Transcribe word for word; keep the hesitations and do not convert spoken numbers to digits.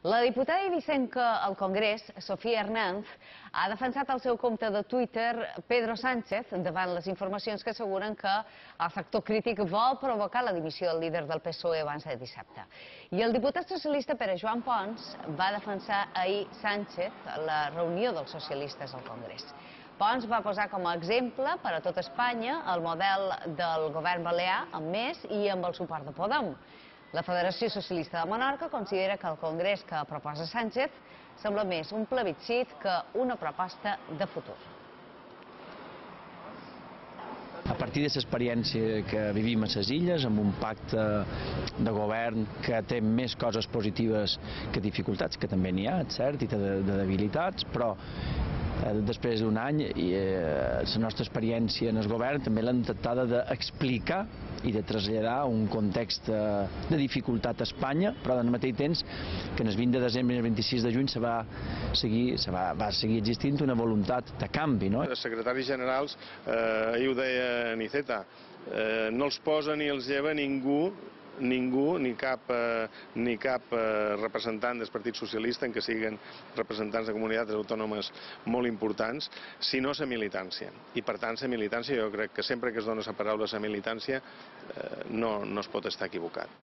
La diputada eivissenca al Congrés, Sofía Hernández, ha defensat al seu compte de Twitter Pedro Sánchez davant les informacions que asseguren que el sector crític vol provocar la dimissió del líder del P S O E abans de dissabte. I el diputat socialista Pere Joan Pons va defensar ahir Sánchez a la reunió dels socialistes al Congrés. Pons va posar com a exemple per a tot Espanya el model del govern balear amb Més i amb el suport de Podem. La Federació Socialista de Menorca considera que el Congrés que proposa Sánchez sembla més un plebiscit que una proposta de futur. A partir de l'experiència que vivim a les illes, amb un pacte de govern que té més coses positives que dificultats, que també n'hi ha, cert, i té de, de debilitats, però després d'un any la nostra experiència en el govern també l'hem tractada d'explicar i de traslladar un context de dificultat a Espanya, però al mateix temps que en el vint de desembre i el vint-i-sis de juny se va seguir, se va, va seguir existint una voluntat de canvi. No? Els secretaris generals, eh, ahir ho deia Niceta, eh, no els posa ni els lleva ningú ningú, ni cap, eh, ni cap eh, representant del Partit Socialista en què siguin representants de comunitats autònomes molt importants, sinó la militància. I per tant, la militància, jo crec que sempre que es dona la paraula a la militància, eh, no, no es pot estar equivocat.